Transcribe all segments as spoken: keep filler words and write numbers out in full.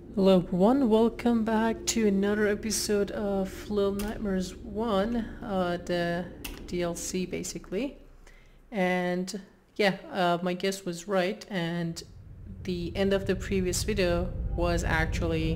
Hello everyone, welcome back to another episode of Little Nightmares one, uh, the D L C basically. And yeah, uh, my guess was right, and the end of the previous video was actually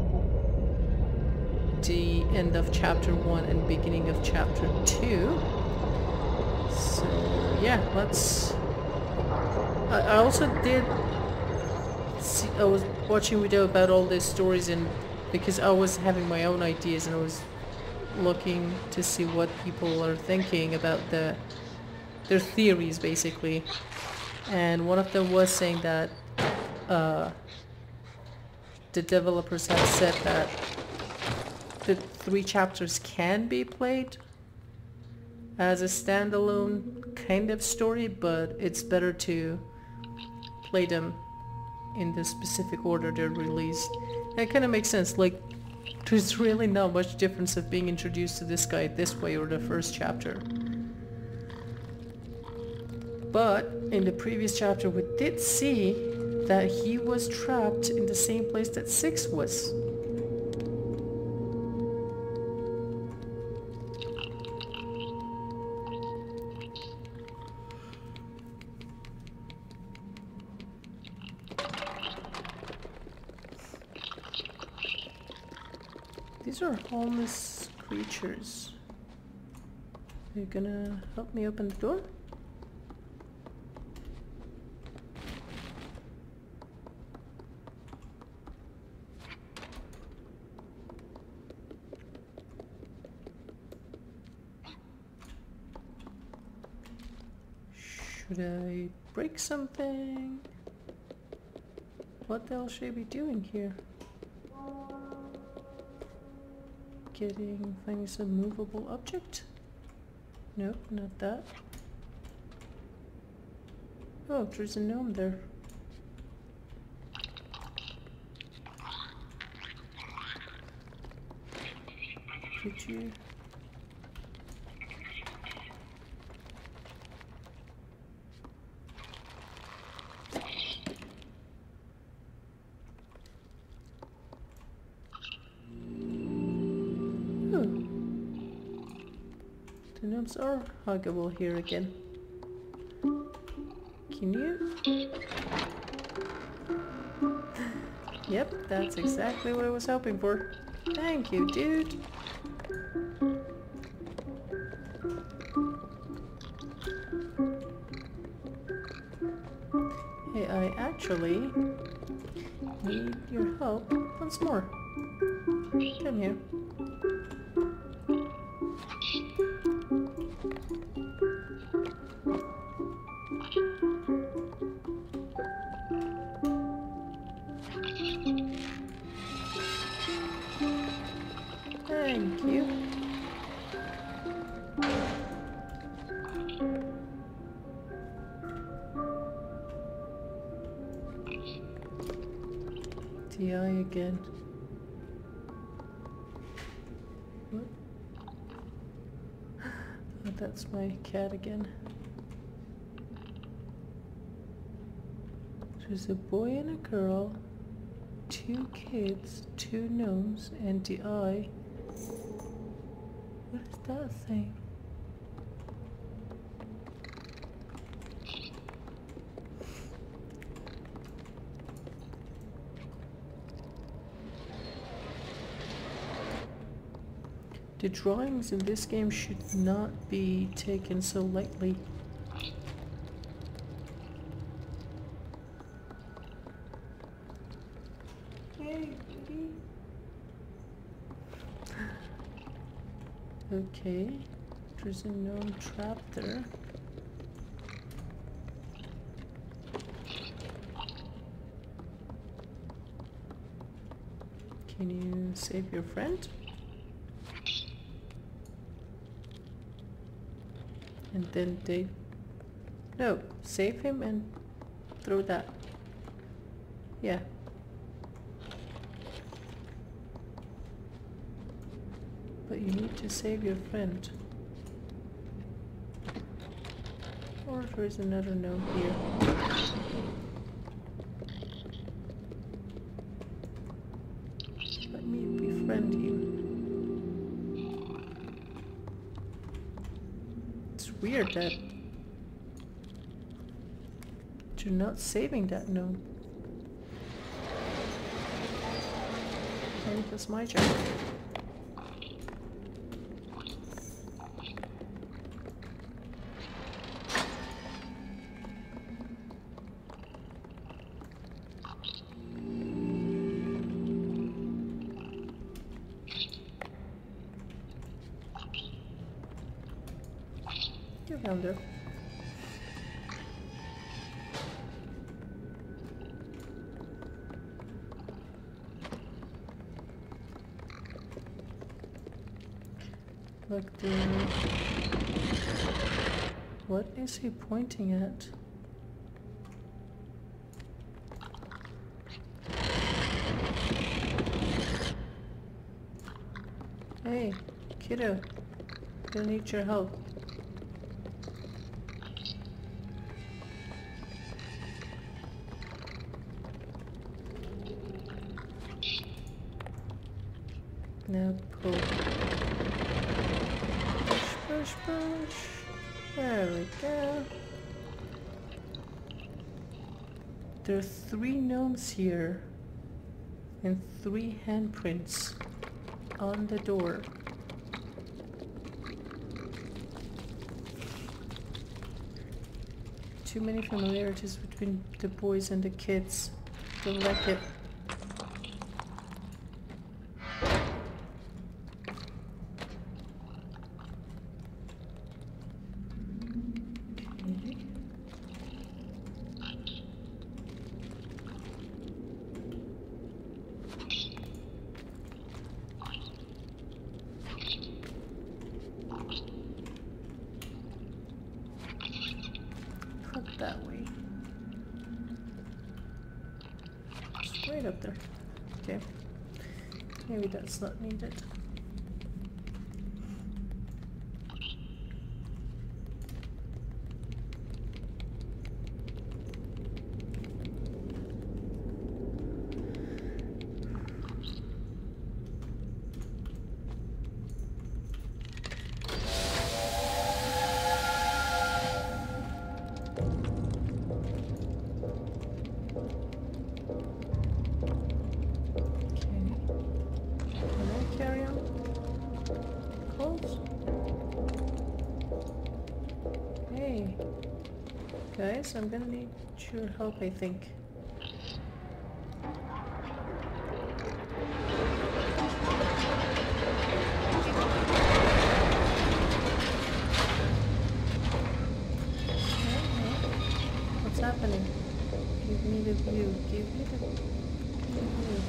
the end of chapter one and beginning of chapter two. So yeah, let's... I, I also did... See, I was watching a video about all these stories, and because I was having my own ideas and I was looking to see what people are thinking about the their theories basically, and one of them was saying that uh, the developers have said that the three chapters can be played as a standalone kind of story, but it's better to play them in the specific order they're released. And it kind of makes sense, like there's really not much difference of being introduced to this guy this way or the first chapter. But in the previous chapter we did see that he was trapped in the same place that Six was. These are homeless creatures. Are you gonna help me open the door? Should I break something? What the hell should I be doing here? Getting things a movable object? Nope, not that. Oh, there's a gnome there. Could you... The gnomes are huggable here again. Can you? Yep, that's exactly what I was hoping for. Thank you, dude. Hey, I actually need your help once more. Come here. Thank you. The eye again. What? Oh, that's my cat again. There's a boy and a girl, two kids, two gnomes, and the eye. What is that thing? The drawings in this game should not be taken so lightly. Hey, buddy. Okay, there's a gnome trap there. Can you save your friend? And then they... No, save him and throw that. Yeah. But you need to save your friend. Or there is another gnome here. Let me befriend you. It's weird that you're not saving that gnome. Maybe that's my job. You can do. Look, dude. What is he pointing at? Hey, kiddo. I need your help. Now pull. Push, push, push. There we go. There are three gnomes here and three handprints on the door. Too many familiarities between the boys and the kids. Don't like it. That way. It's right up there. Okay. Maybe that's not needed. Guys, I'm gonna need your help, I think. What's happening? Give me the view. Give me the, give me the view.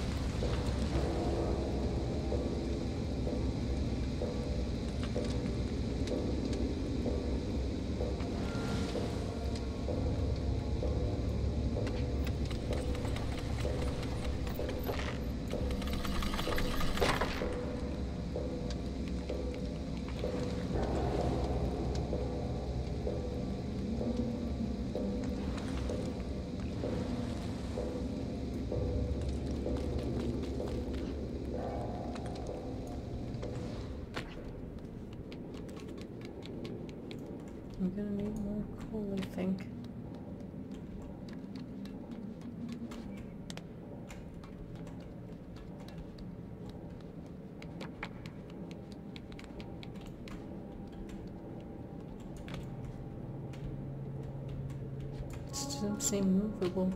I'm gonna need more coal, I think. It doesn't seem movable.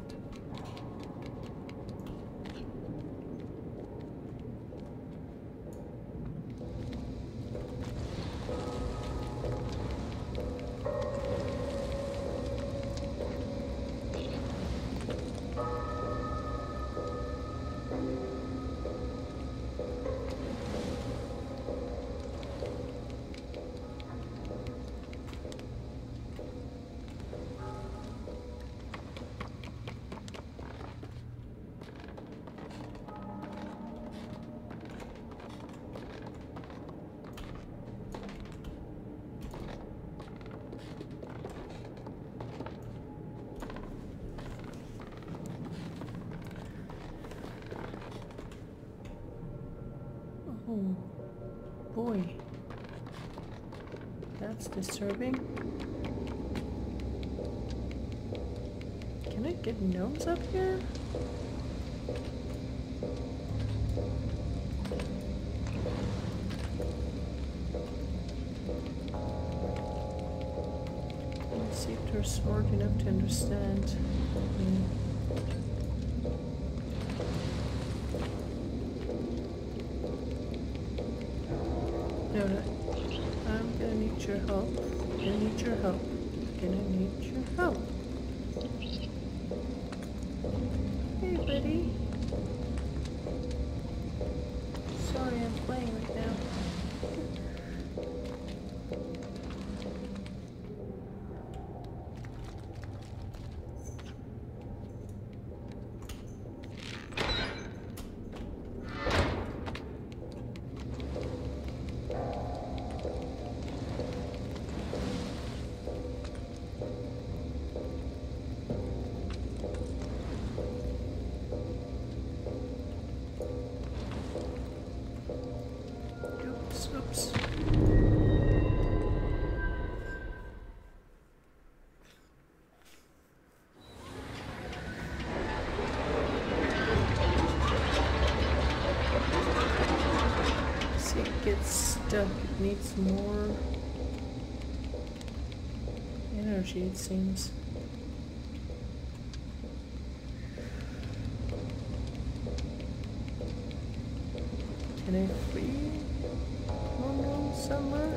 Oh boy, that's disturbing. Can I get gnomes up here? Let's see if they're smart enough to understand. Mm. No, no. I'm gonna need your help. Gonna need your help. Gonna need your help. Hey, buddy. Sorry, I'm playing right now. Oops. See, it gets stuck. It needs more energy, it seems. Can I free one room somewhere?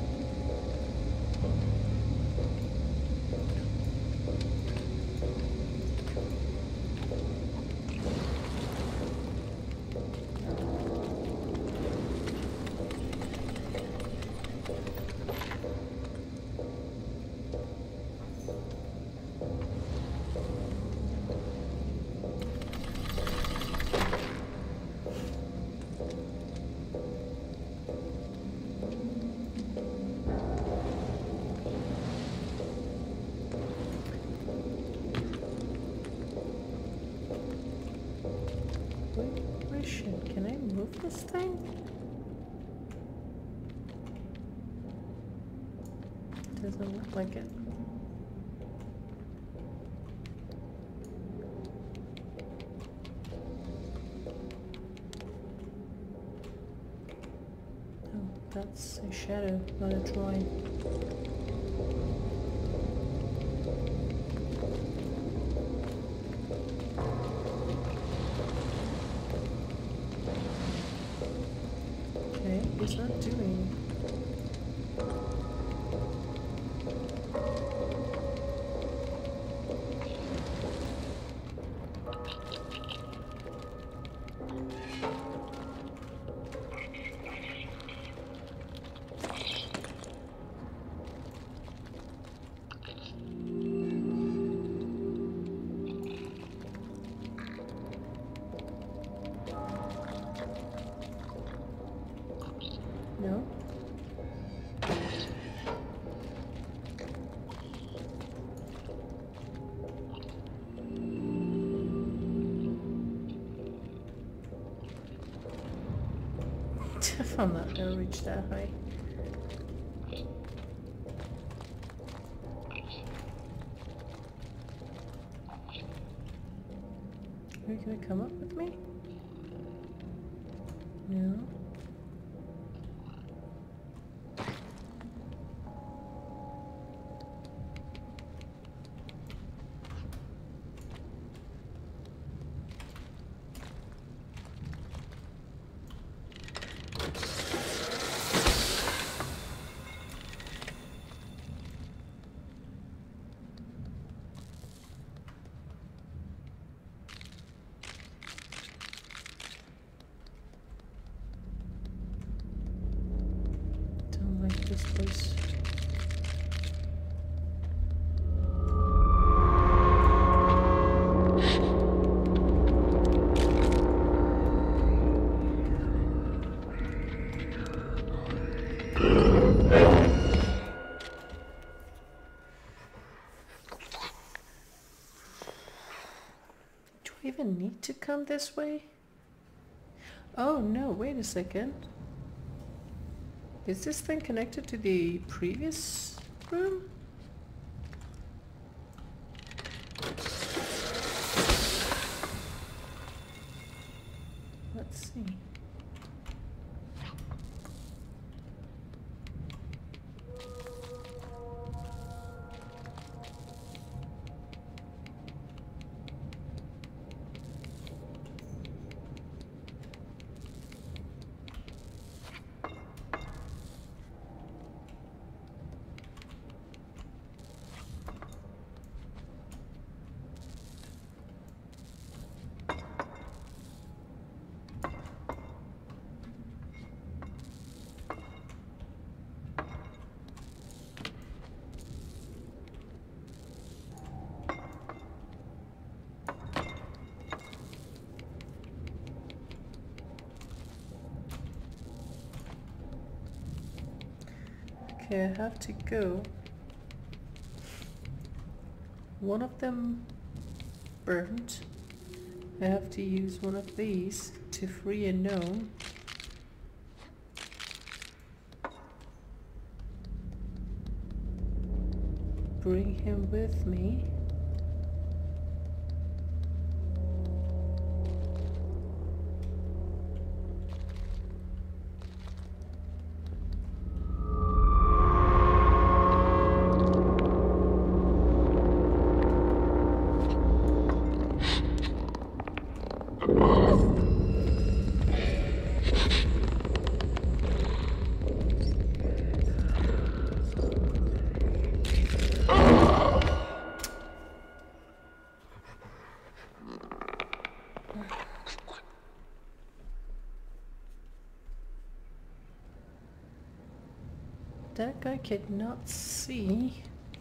Can I move this thing? Doesn't look like it. Oh, that's a shadow, not a drawing. He's not doing. No? I'm not gonna reach that high. Are you gonna come up with me? No? This place. Do I even need to come this way? Oh no, wait a second. Is this thing connected to the previous room? Let's see. Okay, I have to go. One of them burnt. I have to use one of these to free a gnome. Bring him with me. That guy could not see.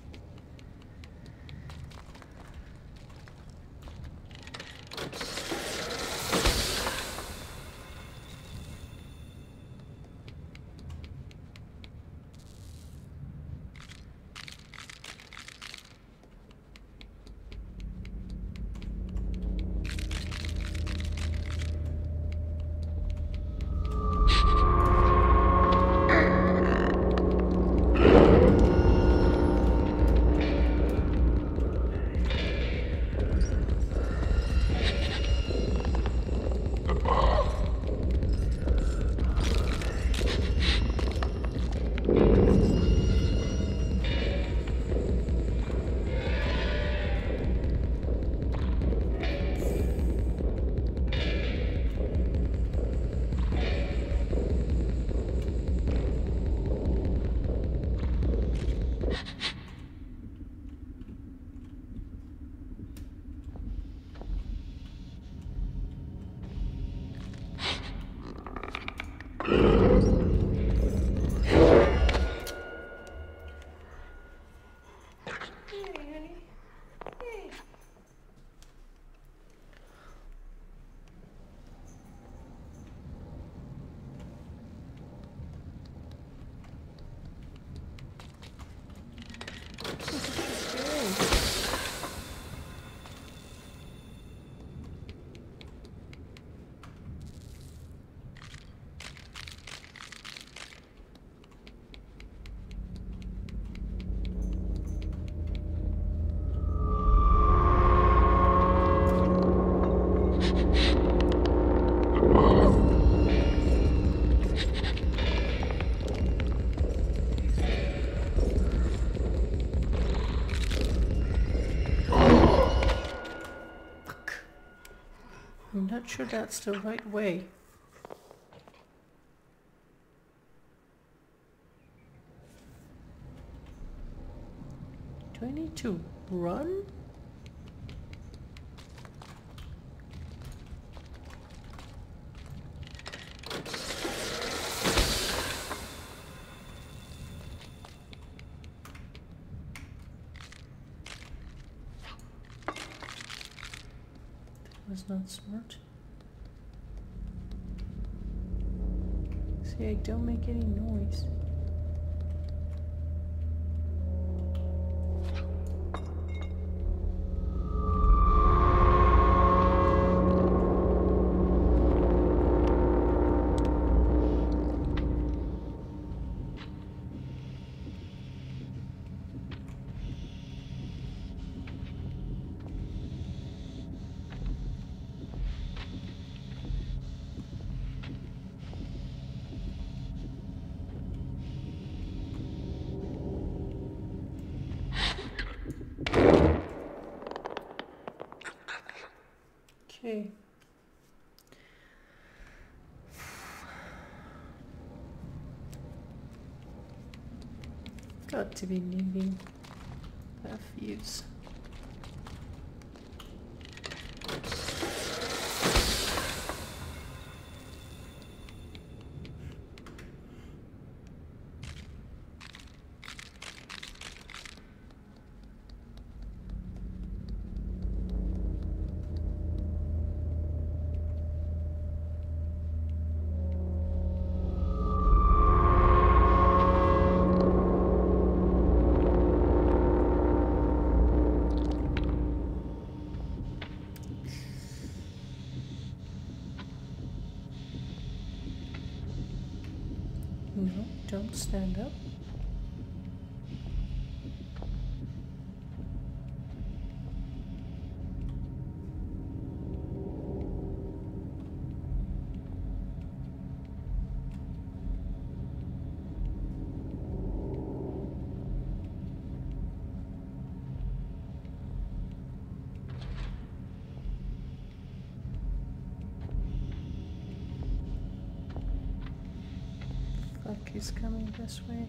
I'm not sure that's the right way. Do I need to run? Was not smart. See, I don't make any noise. Okay. Got to be needing that fuse. No, don't stand up. Fuck, he's coming this way.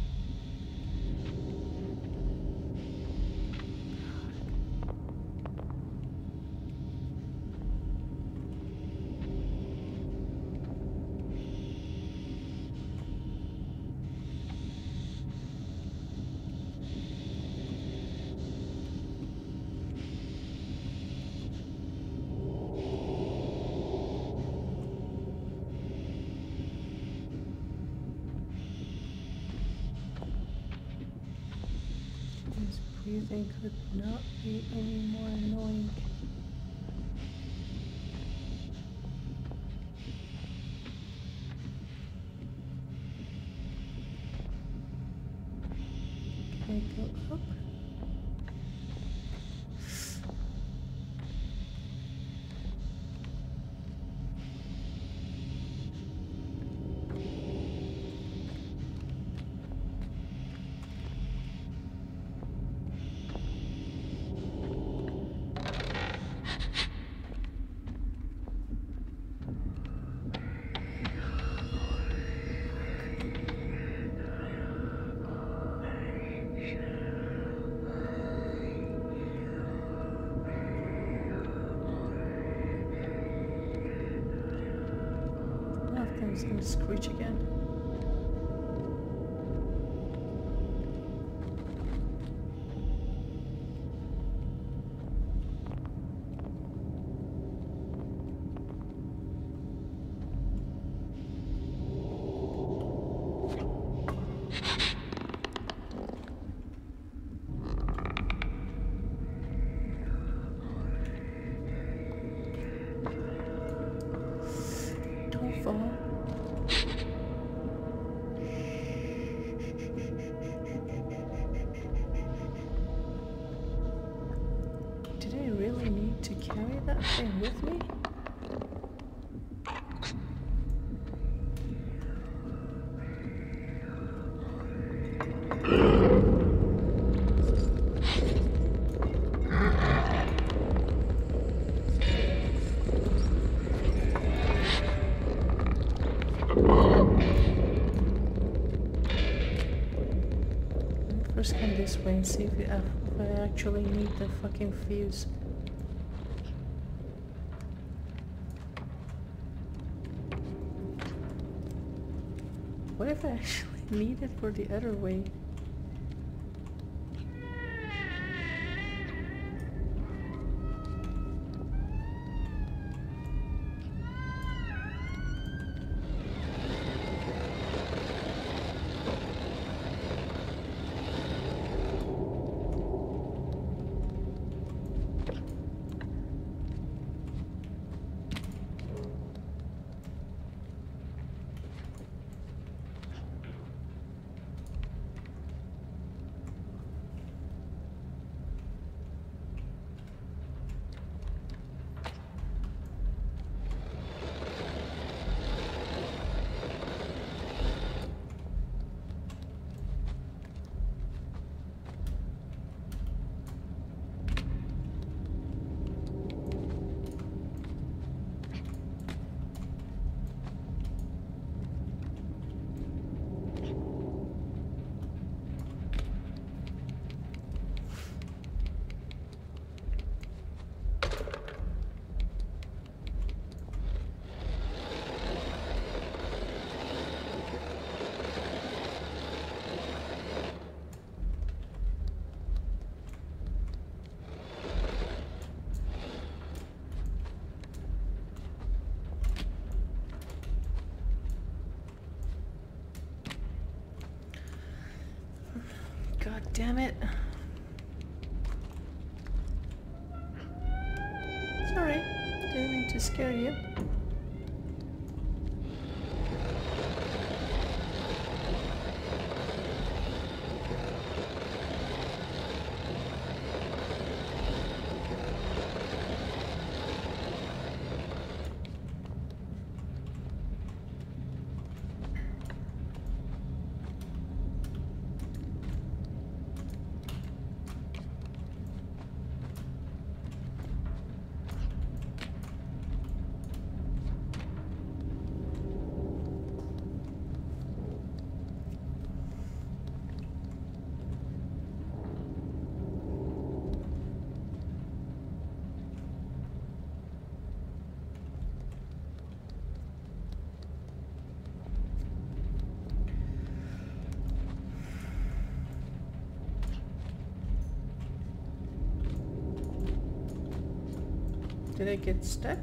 Breathing could not be any more annoying. Can I go up? It's gonna screech again. Don't fall. To carry that thing with me? First come this way and see if, we, uh, if I actually need the fucking fuse. What if I actually need it for the other way? God damn it. It's alright. Didn't mean to scare you. Did I get stuck?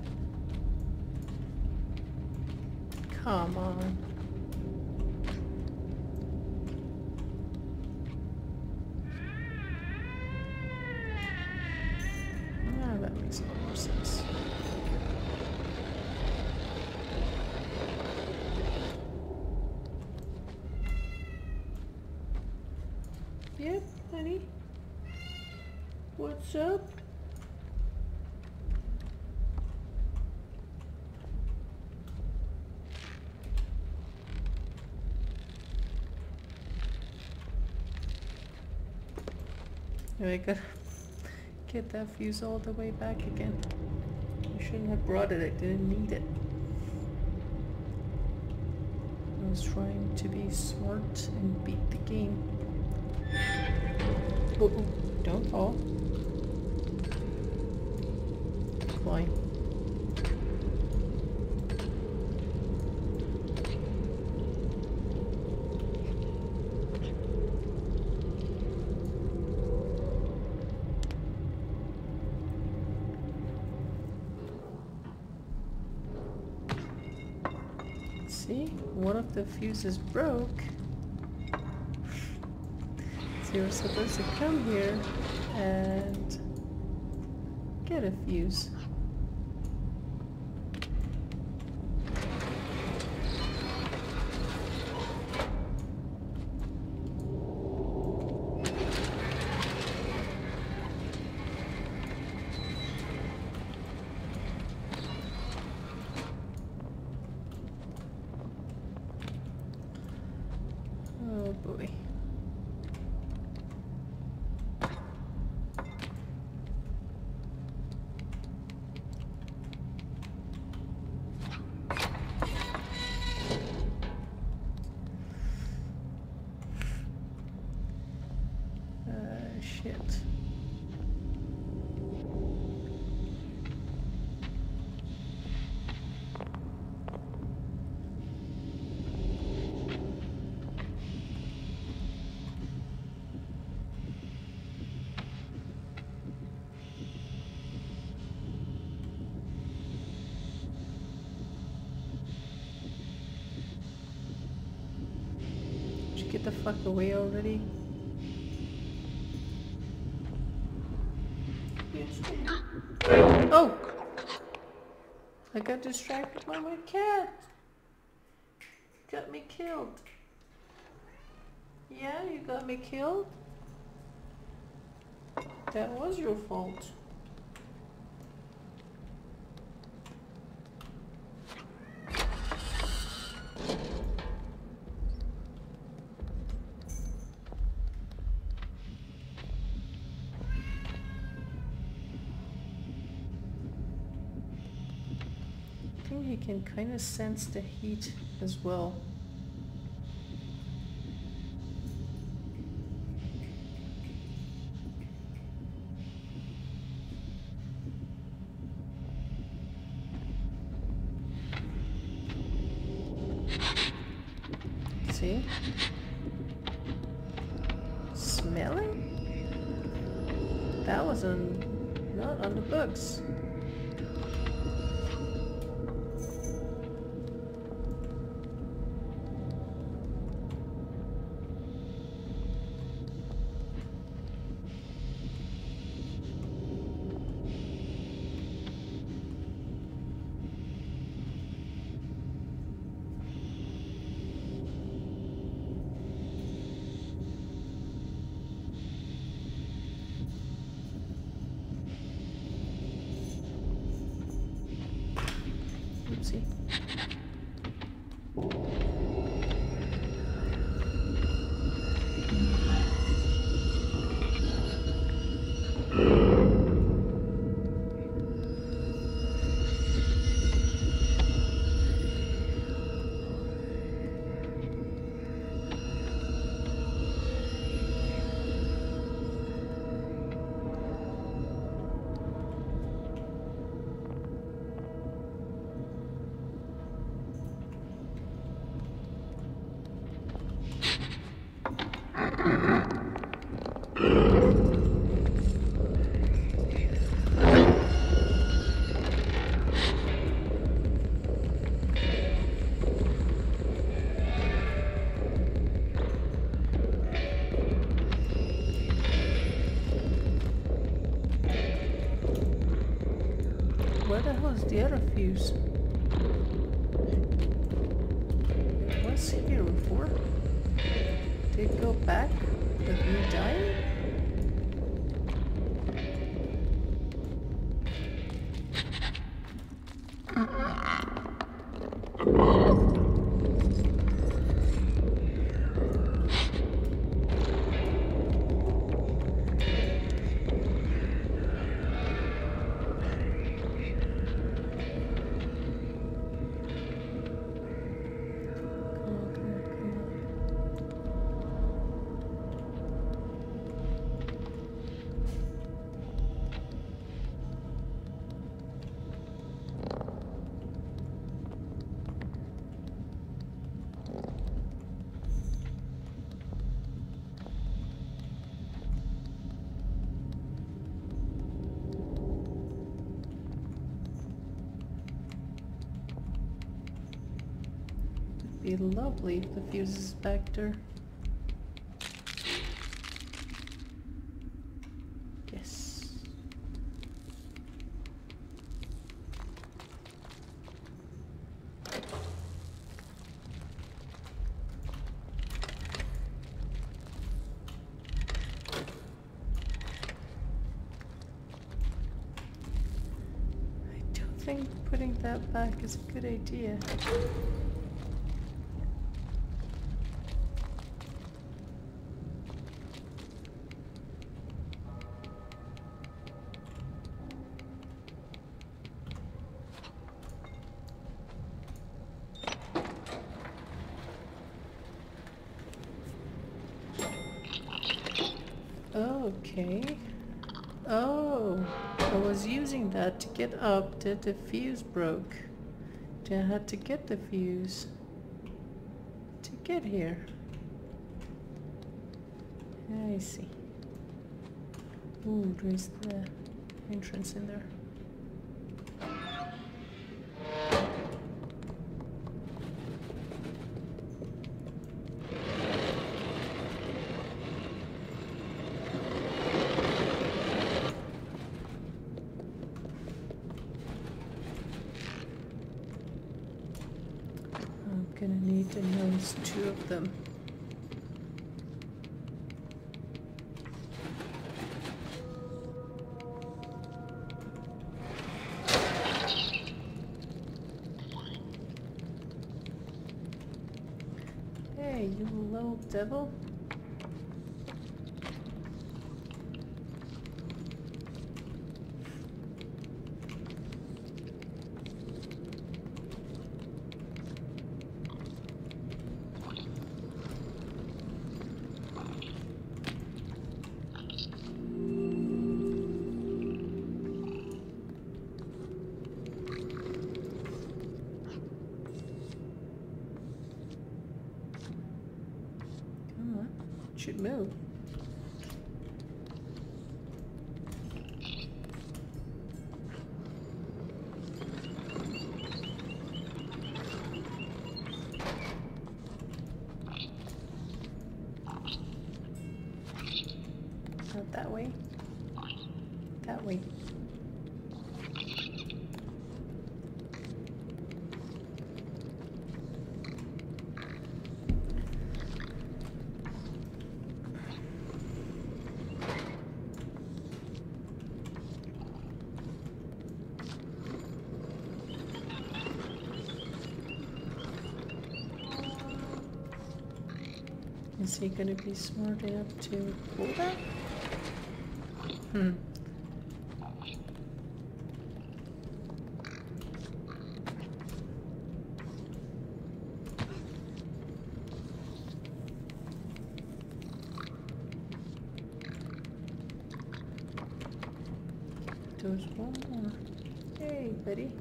Come on. Ah, that makes a lot more sense. Yep, honey. What's up? I gotta get that fuse all the way back again. I shouldn't have brought it, I didn't need it. I was trying to be smart and beat the game. Oh, oh, don't fall. Climb. See, one of the fuses broke. So you were supposed to come here and get a fuse. Oh boy. Uh, shit. Get the fuck away already. Oh! I got distracted by my cat. Got me killed. Yeah, you got me killed. That was your fault. I think he can kind of sense the heat as well. See? Smelling? That was on, not on the books. Oopsie. Where the hell is the other fuse? It was here before. Did it go back with me dying? Be lovely if the fuse is back there. Yes. I don't think putting that back is a good idea. Okay. Oh, I was using that to get up that the fuse broke. Then I had to get the fuse to get here. I see. Ooh, there's the entrance in there. Gonna need to notice two of them. Hey, you little devil. Should move. Not that way. That way. Is he gonna be smart enough to pull that? Hmm. There's one more. Hey, buddy.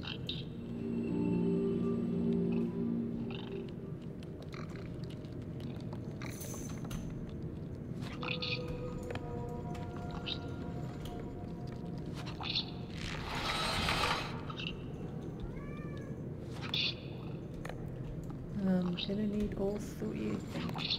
I'm gonna need all three, I think.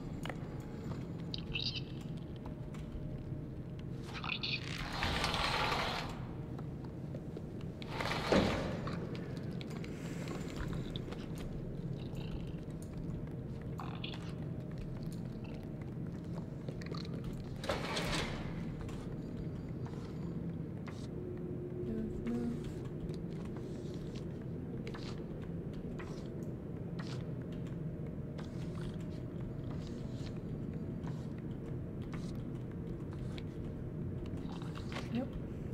Yep.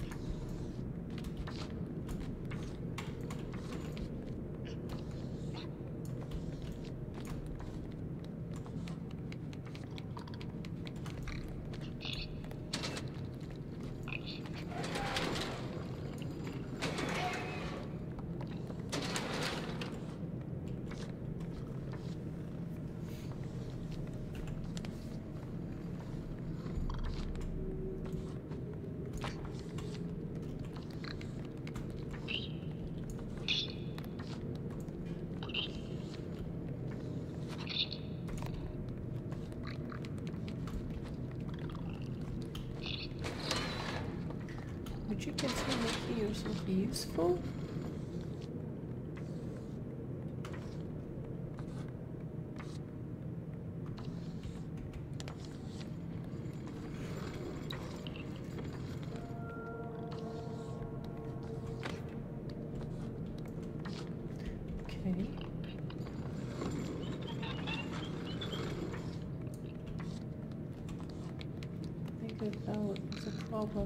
Would you consider making yourself useful? Okay. I think I found what was the problem.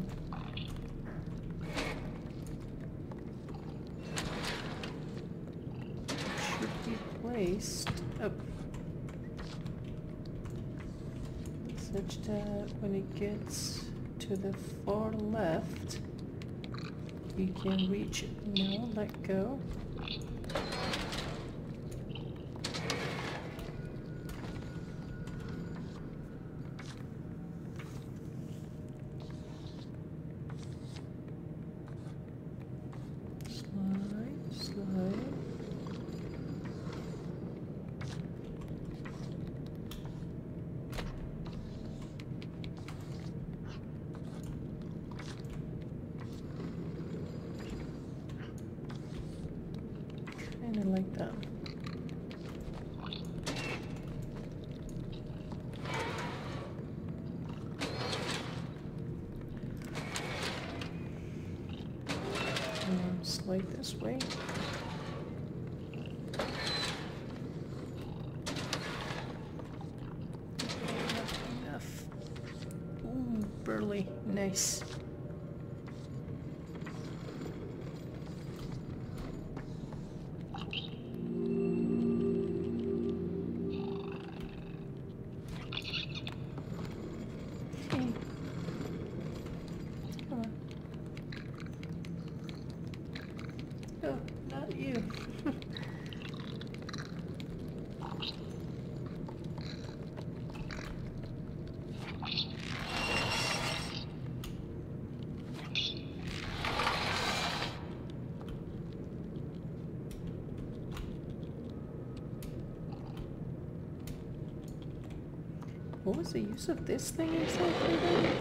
Placed up such that when it gets to the far left you can reach it. No, let go. Slide, slide. Kinda like that. Um, slide this way. Enough, enough. Ooh, burly, nice. Oh, not you. What was the use of this thing exactly then?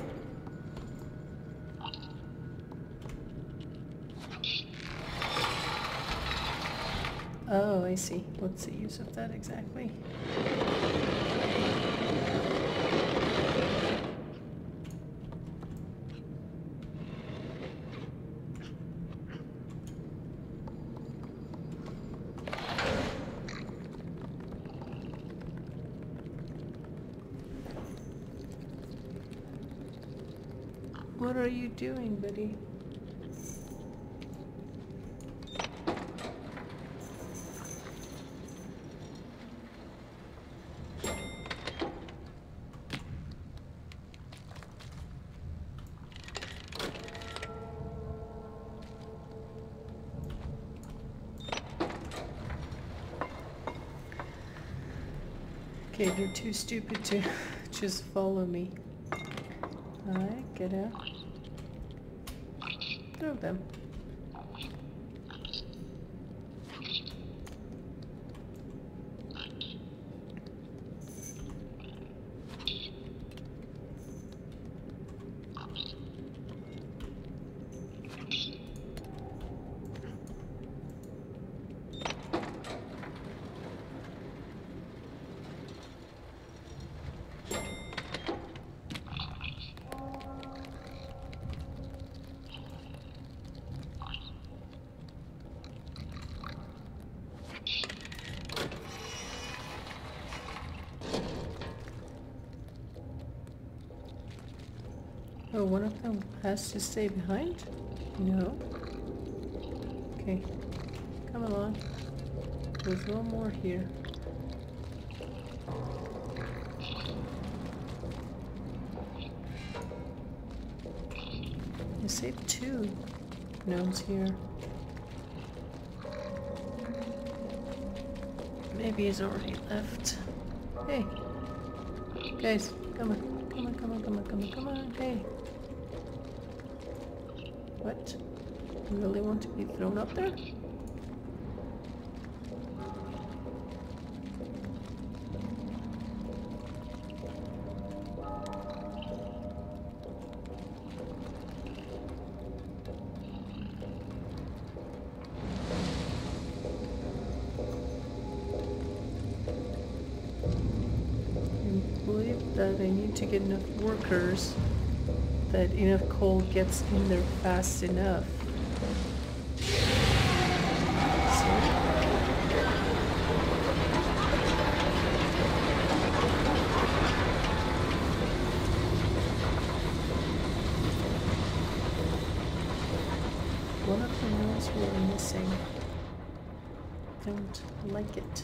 Oh, I see. What's the use of that exactly? What are you doing, buddy? Okay, you're too stupid to just follow me. Alright, get out. Throw them. Oh, one of them has to stay behind? No. Okay. Come along. There's one more here. I saved two gnomes here. Maybe he's already left. Hey! Guys, come on. Come on, come on, come on, come on, come on. Hey! What? You really want to be thrown up there? I believe that I need to get enough workers that enough coal gets in there fast enough. One of the nails we're missing. Don't like it.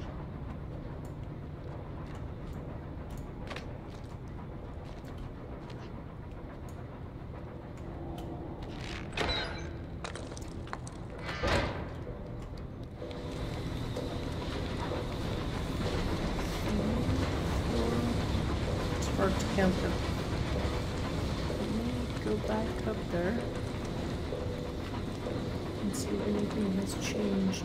Hard to count them. Let me go back up there and see if anything has changed.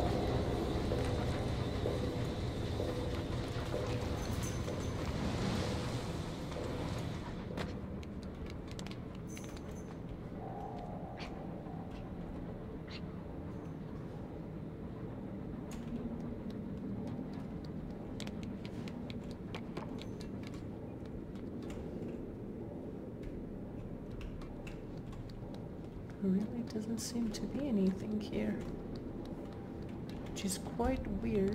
Really doesn't seem to be anything here, which is quite weird.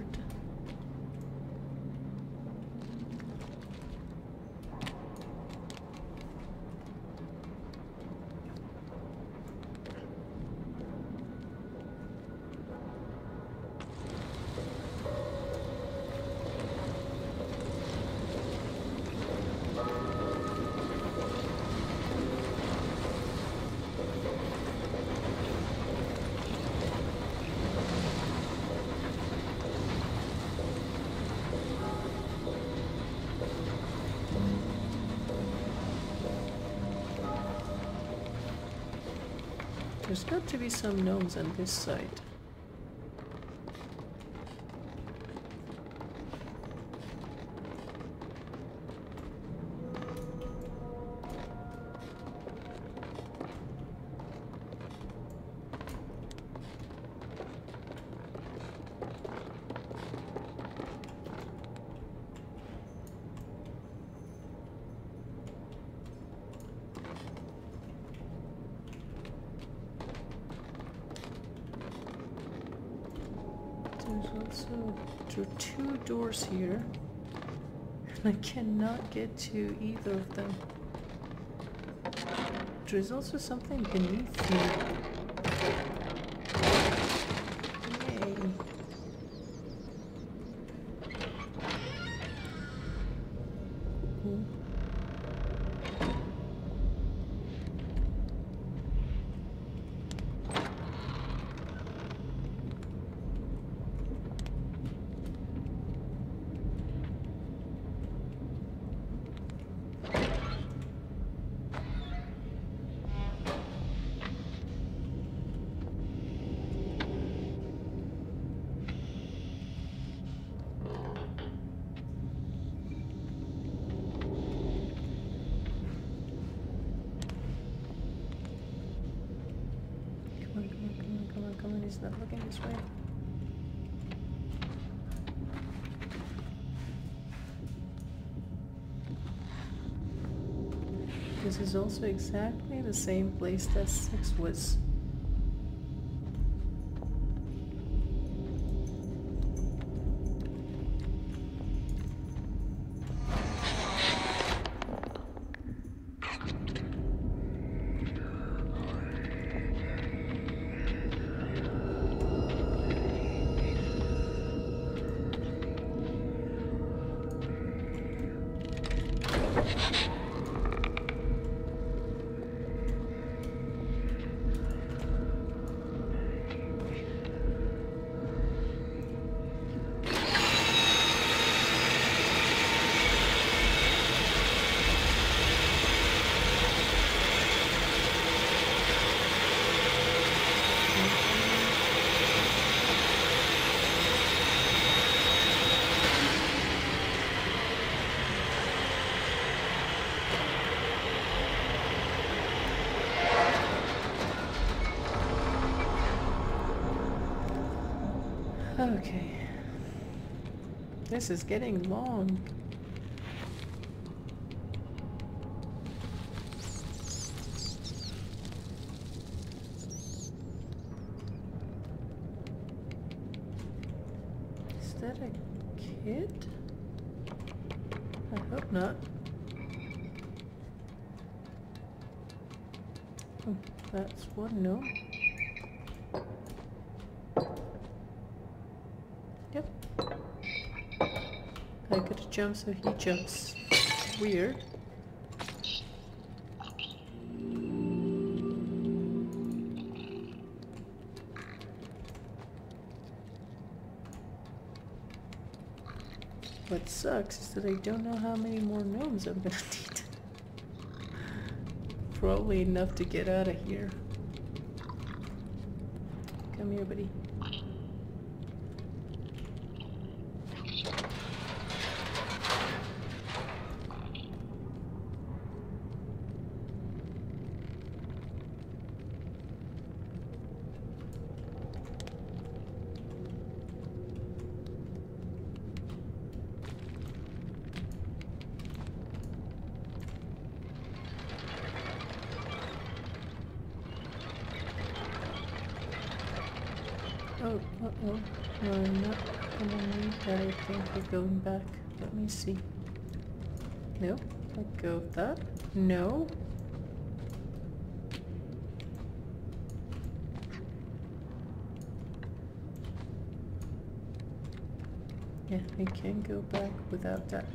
There's got to be some gnomes on this side. There's also there are two doors here, and I cannot get to either of them. there is also something beneath me. Yay. Ooh. He's not looking this way. This is also exactly the same place that six was. Okay. This is getting long. Is that a kid? I hope not. Oh, that's one no. Yep. I gotta jump so he jumps. Weird. What sucks is that I don't know how many more gnomes I'm gonna need. Probably enough to get out of here. Come here, buddy. Oh, uh-oh. No, I'm not gonna need that. I think we're going back. Let me see. No, let go of that. No. Yeah, I can go back without that.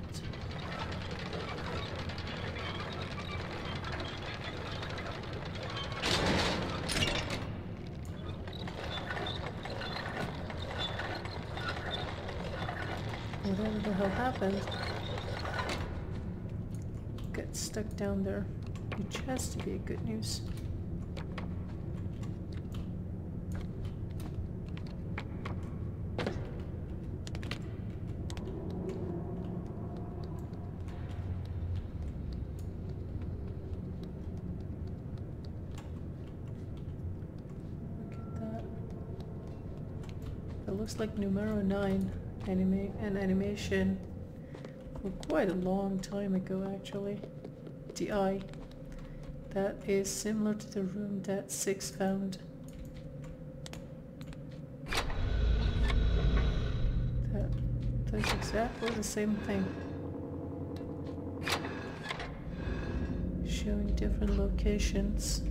Whatever the hell happened, got stuck down there, which has to be a good news. Look at that. It looks like numero nine. Anime and animation for quite a long time ago, actually. The eye. That is similar to the room that Six found. That, that's exactly the same thing. Showing different locations.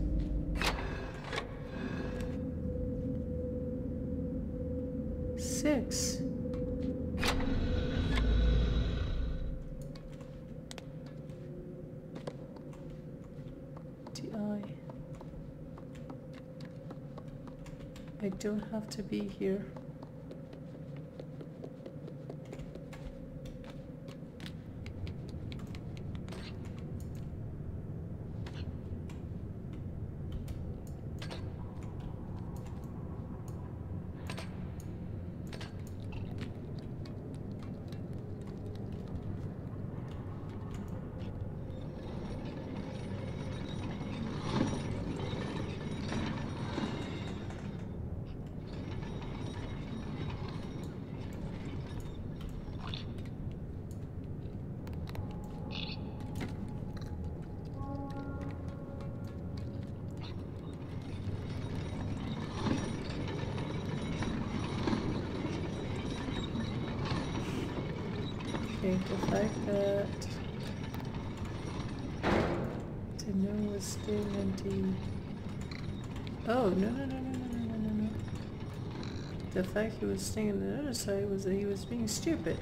Six. D I. I don't have to be here. The fact that to know was staying empty. Oh, no, no, no, no, no, no, no, no, no. The fact he was staying on the other side was that he was being stupid.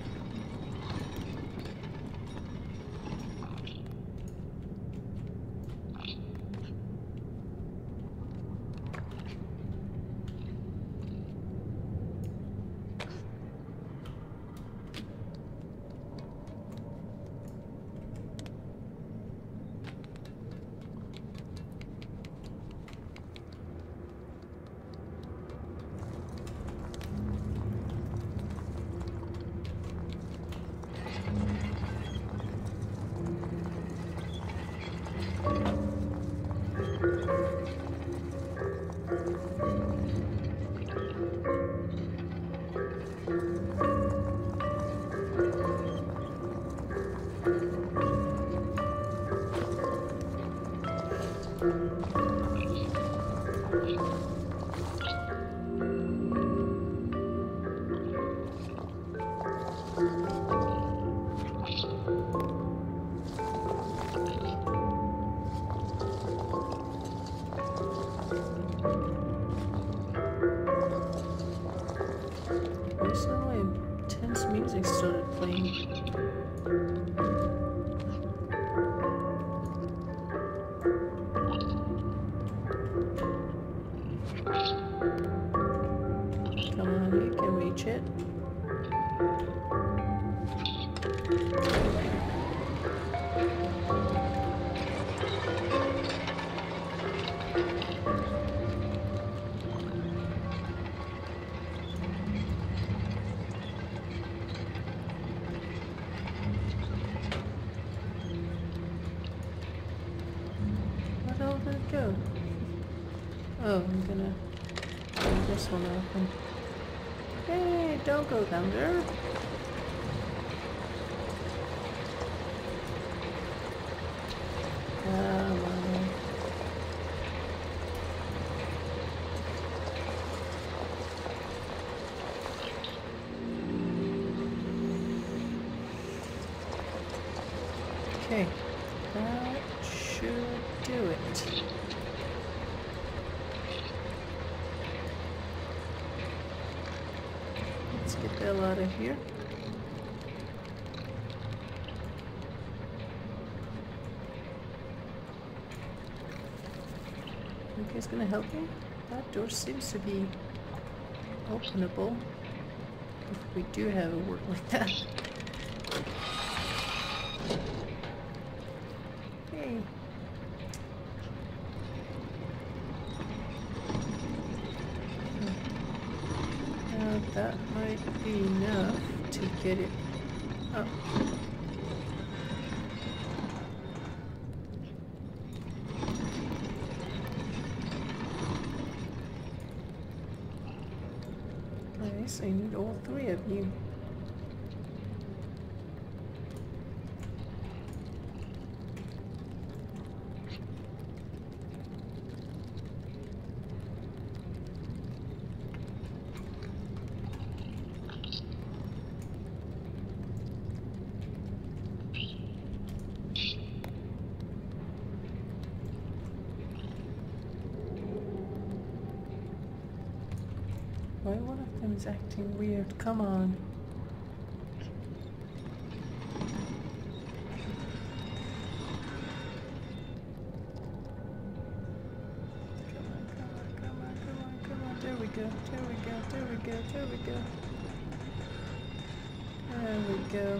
Go. Oh, I'm gonna leave this one open. Hey, don't go down there. Come on. Okay, that should do it. Let's get the hell out of here. You guys gonna help me? That door seems to be openable. If we do have a word like that. Hey. Now that might be enough to get it up. Nice, I need all three of you. is acting weird. Come on. Come on, come on, come on, come on, come on. There we go, there we go, there we go, there we go. There we go.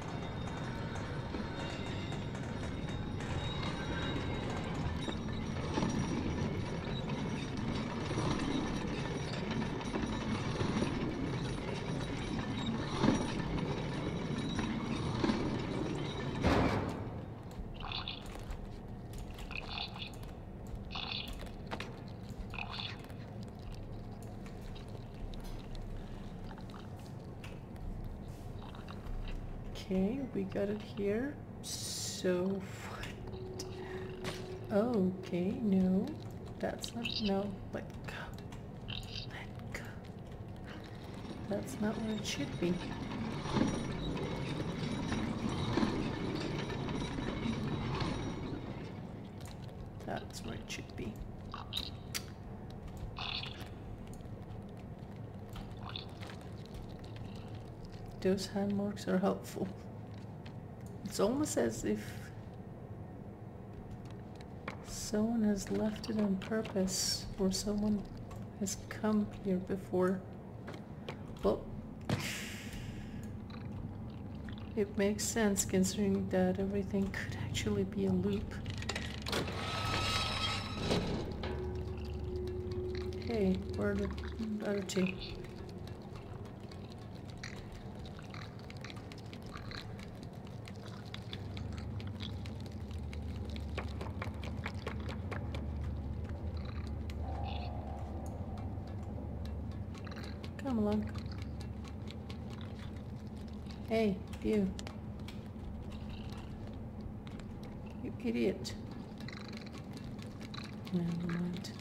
Okay, we got it here. So, okay, no, that's not, no, let go, let go. That's not where it should be. That's where it should be. Those hand marks are helpful. It's almost as if someone has left it on purpose, or someone has come here before. Well, it makes sense considering that everything could actually be a loop. Hey, where are the other two? Come along. Hey, you. You idiot. Never mind.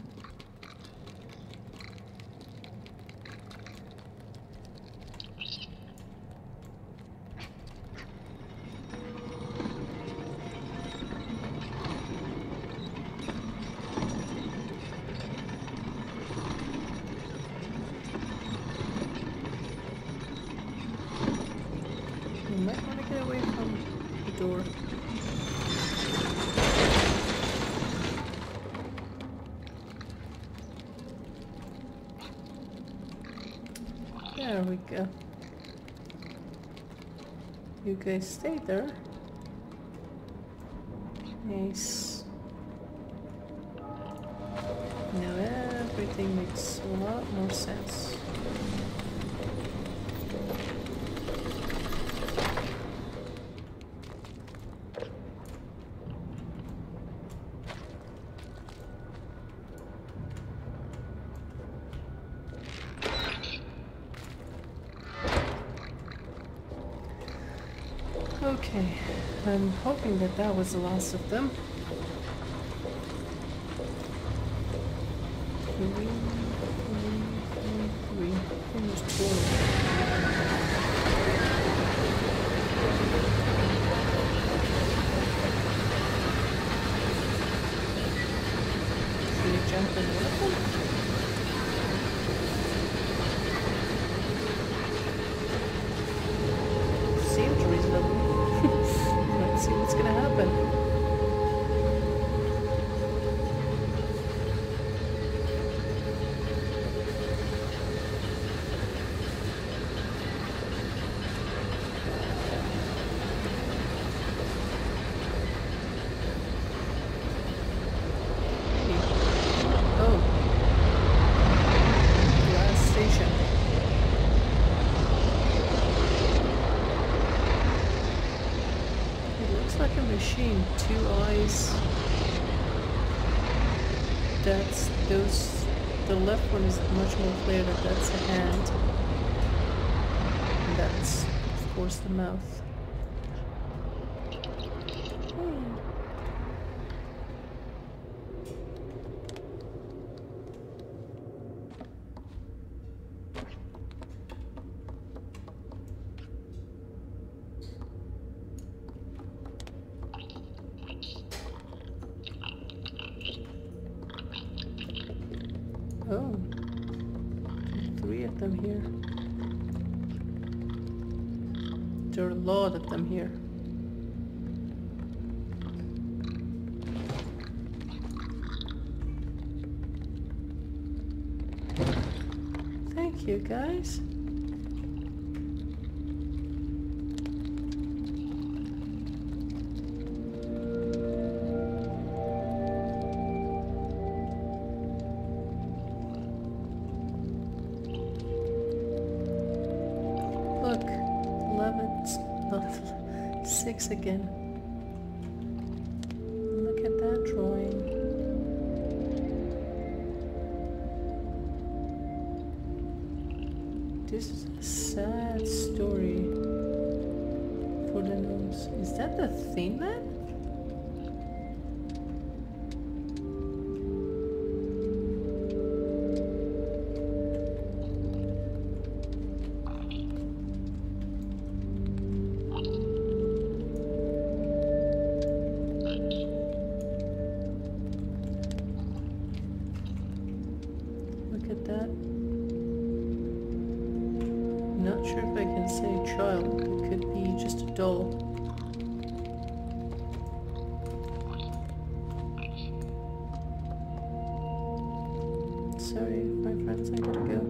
You might want to get away from the door. There we go. You guys stay there. Nice. Now everything makes a lot more sense. Okay, I'm hoping that that was the last of them. Three, three, three, three. Almost four. Should we jump in one of them? Seems reasonable. Let's see what's gonna happen. Oh. Last station. Like a machine, two eyes. That's those. The left one is much more clear that that's a hand, and that's of course the mouth. Hmm. Oh, three of them here. There are a lot of them here. Thank you, guys. Look, eleven, six again. Look at that drawing. This is a sad story for the gnomes. Is that the Thin Man? Look at that. Not sure if I can say child. It could be just a doll. Sorry, my friends, I gotta go.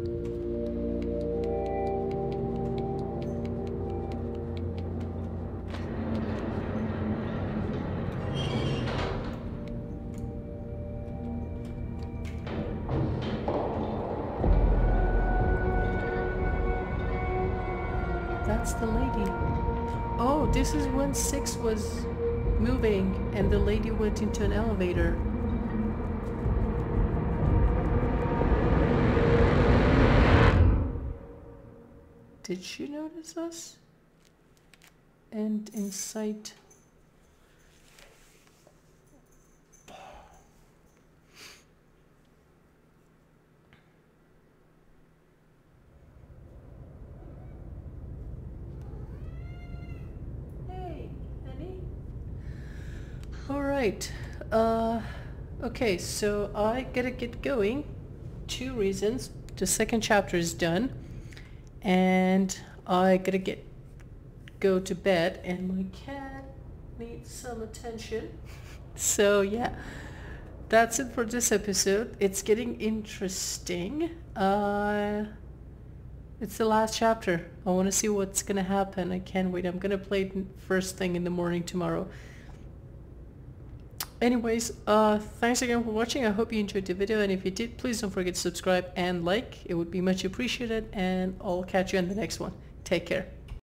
That's the lady. Oh, this is when six was moving and the lady went into an elevator. Did she notice us? And in sight. Alright, uh, okay, so I gotta get going. Two reasons. The second chapter is done, and I gotta get go to bed, and my cat needs some attention. So yeah, that's it for this episode. It's getting interesting. Uh, it's the last chapter. I want to see what's gonna happen. I can't wait. I'm gonna play it first thing in the morning tomorrow. Anyways, uh, thanks again for watching. I hope you enjoyed the video, and if you did, please don't forget to subscribe and like. It would be much appreciated, and I'll catch you in the next one. Take care.